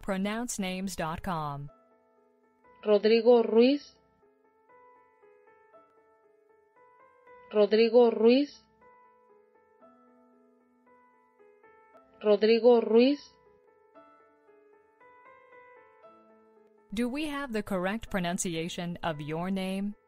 pronouncenames.com. Rodrigo Ruiz, Rodrigo Ruiz, Rodrigo Ruiz. Do we have the correct pronunciation of your name?